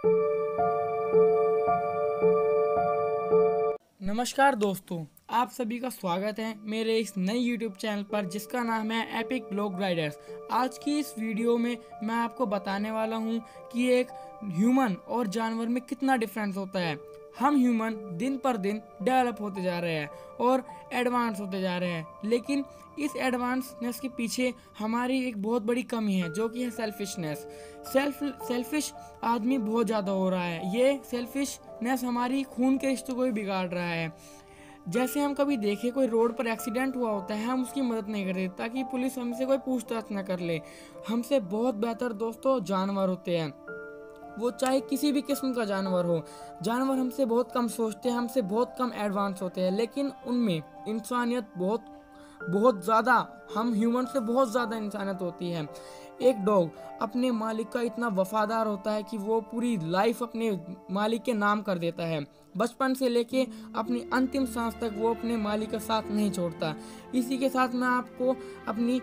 नमस्कार दोस्तों, आप सभी का स्वागत है मेरे इस नए YouTube चैनल पर जिसका नाम है एपिक ब्लॉग राइडर्स। आज की इस वीडियो में मैं आपको बताने वाला हूं कि एक ह्यूमन और जानवर में कितना डिफरेंस होता है। हम ह्यूमन दिन पर दिन डेवलप होते जा रहे हैं और एडवांस होते जा रहे हैं, लेकिन इस एडवांसनेस के पीछे हमारी एक बहुत बड़ी कमी है जो कि है सेल्फिशनेस। सेल्फिश आदमी बहुत ज़्यादा हो रहा है। ये सेल्फिशनेस हमारी खून के रिश्तों को भी बिगाड़ रहा है। जैसे हम कभी देखें कोई रोड पर एक्सीडेंट हुआ होता है, हम उसकी मदद नहीं करते ताकि पुलिस हमसे कोई पूछताछ न कर ले। हमसे बहुत बेहतर दोस्तों जानवर होते हैं, वो चाहे किसी भी किस्म का जानवर हो। जानवर हमसे बहुत कम सोचते हैं, हमसे बहुत कम एडवांस होते हैं, लेकिन उनमें इंसानियत बहुत ज़्यादा, हम ह्यूमन से बहुत ज़्यादा इंसानियत होती है। एक डॉग अपने मालिक का इतना वफादार होता है कि वो पूरी लाइफ अपने मालिक के नाम कर देता है। बचपन से लेके अपनी अंतिम सांस तक वो अपने मालिक का साथ नहीं छोड़ता। इसी के साथ मैं आपको अपनी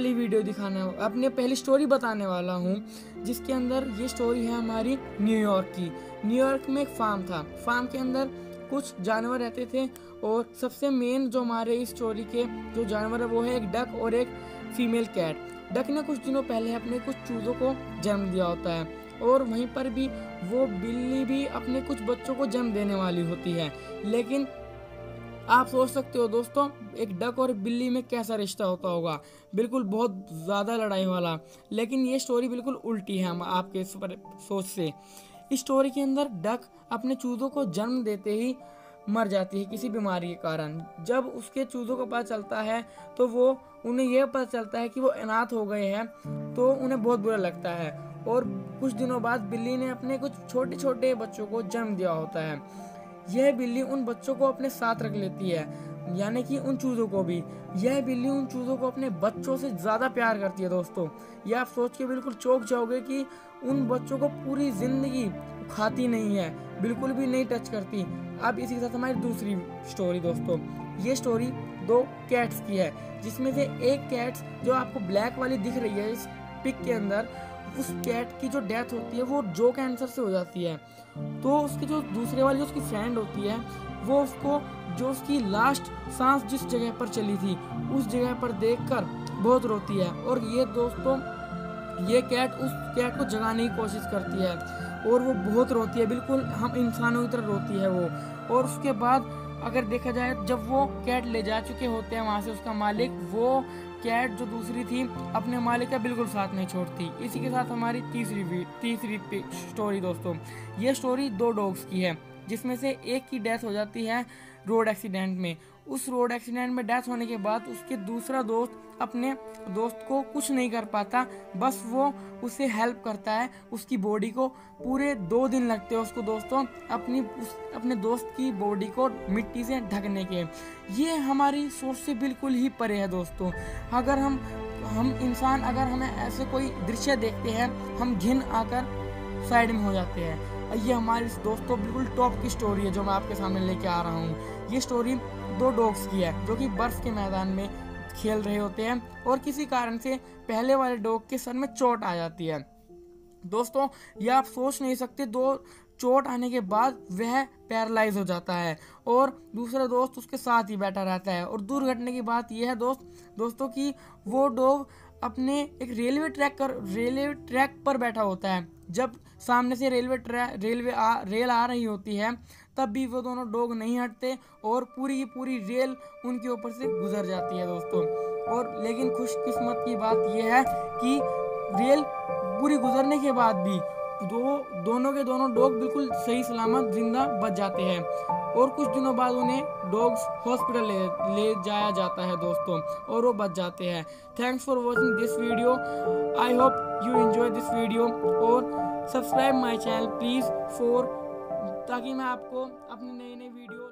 अपनी पहली स्टोरी बताने वाला हूँ, जिसके अंदर ये स्टोरी है हमारी न्यूयॉर्क की। न्यूयॉर्क में एक फार्म था। फार्म के अंदर कुछ जानवर रहते थे और सबसे मेन जो हमारे इस स्टोरी के जो जानवर है वो है एक डक और एक फीमेल कैट। डक ने कुछ दिनों पहले अपने कुछ चूजों को जन्म दिया होता है और वहीं पर भी वो बिल्ली भी अपने कुछ बच्चों को जन्म देने वाली होती है। लेकिन आप सोच सकते हो दोस्तों, एक डक और बिल्ली में कैसा रिश्ता होता होगा, बिल्कुल बहुत ज़्यादा लड़ाई वाला। लेकिन ये स्टोरी बिल्कुल उल्टी है हम आपके सोच से। इस स्टोरी के अंदर डक अपने चूजों को जन्म देते ही मर जाती है किसी बीमारी के कारण। जब उसके चूजों को पता चलता है तो उन्हें यह पता चलता है कि वो अनाथ हो गए हैं, तो उन्हें बहुत बुरा लगता है। और कुछ दिनों बाद बिल्ली ने अपने कुछ छोटे छोटे बच्चों को जन्म दिया होता है। यह बिल्ली उन बच्चों को अपने साथ रख लेती है, यानी कि उन चूजों को भी। यह बिल्ली उन चूजों को अपने बच्चों से ज़्यादा प्यार करती है दोस्तों। यह आप सोच के बिल्कुल चौंक जाओगे कि उन बच्चों को पूरी जिंदगी खाती नहीं है, बिल्कुल भी नहीं टच करती। अब इसी के साथ हमारी दूसरी स्टोरी दोस्तों, ये स्टोरी दो कैट्स की है, जिसमें से एक कैट्स जो आपको ब्लैक वाली दिख रही है इस पिक के अंदर, उस कैट की जो डेथ होती है वो जो कैंसर से हो जाती है। तो उसकी जो दूसरे वाली जो उसकी फ्रेंड होती है, वो उसको जो उसकी लास्ट सांस जिस जगह पर चली थी उस जगह पर देखकर बहुत रोती है। और ये दोस्तों, ये कैट उस कैट को जगाने की कोशिश करती है और वो बहुत रोती है, बिल्कुल हम इंसानों की तरह रोती है वो। और उसके बाद अगर देखा जाए, जब वो कैट ले जा चुके होते हैं वहाँ से उसका मालिक, वो कैट जो दूसरी थी अपने मालिक का बिल्कुल साथ नहीं छोड़ती। इसी के साथ हमारी तीसरी स्टोरी दोस्तों, ये स्टोरी दो डॉग्स की है, जिसमें से एक की डेथ हो जाती है रोड एक्सीडेंट में। उस रोड एक्सीडेंट में डेथ होने के बाद उसके दूसरा दोस्त अपने दोस्त को कुछ नहीं कर पाता, बस वो उसे हेल्प करता है। उसकी बॉडी को पूरे 2 दिन लगते हैं उसको दोस्तों अपने दोस्त की बॉडी को मिट्टी से ढकने के। ये हमारी सोच से बिल्कुल ही परे है दोस्तों। अगर हम इंसान अगर हमें ऐसे कोई दृश्य देखते हैं, हम घिन आकर साइड में हो जाते हैं। ये हमारी दोस्तों बिल्कुल टॉप की स्टोरी है जो मैं आपके सामने लेके आ रहा हूँ। ये स्टोरी दो डॉग्स की है जो कि बर्फ के मैदान में खेल रहे होते हैं और किसी कारण से पहले वाले डॉग के सर में चोट आ जाती है। दोस्तों, ये आप सोच नहीं सकते, चोट आने के बाद वह पैरालाइज हो जाता है और दूसरा दोस्त उसके साथ ही बैठा रहता है। और दुर्घटना की बात यह है दोस्तों कि वो डॉग अपने एक रेलवे ट्रैक पर बैठा होता है। जब सामने से रेल आ रही होती है, तब भी वो दोनों डॉग नहीं हटते और पूरी की पूरी रेल उनके ऊपर से गुजर जाती है दोस्तों। और लेकिन खुशकिस्मत की बात यह है कि रेल पूरी गुजरने के बाद भी दोनों के दोनों डॉग बिल्कुल सही सलामत जिंदा बच जाते हैं। और कुछ दिनों बाद उन्हें डॉग्स हॉस्पिटल ले जाया जाता है दोस्तों, और वो बच जाते हैं। Thanks for watching this video. I hope you enjoy this video और सब्सक्राइब माय चैनल प्लीज़ ताकि मैं आपको अपनी नई वीडियो